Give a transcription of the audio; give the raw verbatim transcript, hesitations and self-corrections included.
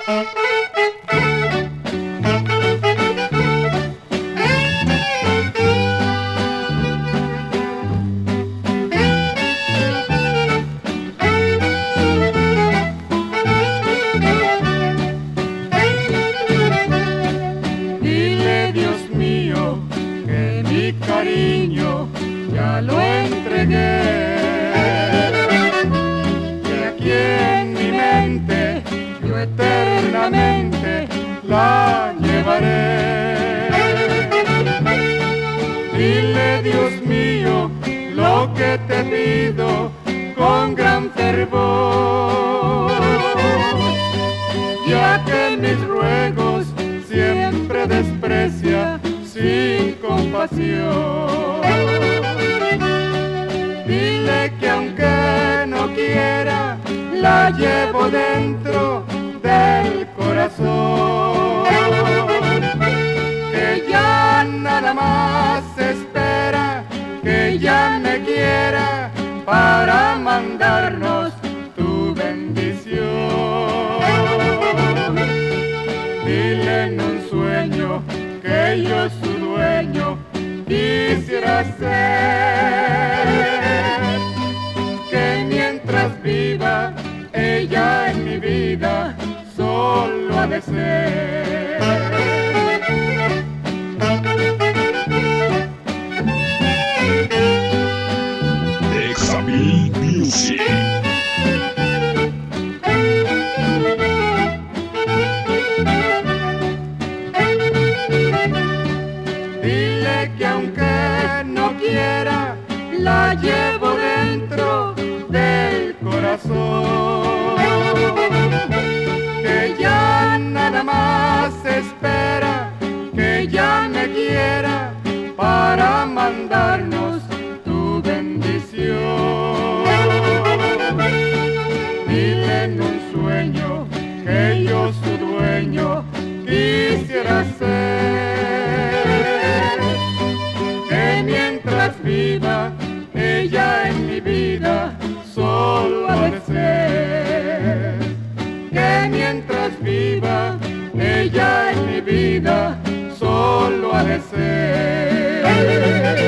Cariño, ya lo entregué, que aquí en mi mente yo eternamente la llevaré. Dile, Dios mío, lo que te pido con gran fervor, ya que mis ruegos siempre desprecia sin compasión. Dile que aunque no quiera, la llevo dentro del corazón, que ya nada más espera que ya me quiera para mandarnos tu bendición. Dile en un sueño que yo su dueño quisiera ser, que mientras viva ella en mi vida solo ha de ser. Examil Music. Dile que aunque no quiera, la llevo dentro del corazón, que ya nada más espera que ya me quiera para mandarnos tu bendición. Dile en un sueño que yo su dueño quisiera ser, que mientras viva ella en mi vida solo ha de ser, que mientras viva ella en mi vida solo ha de ser.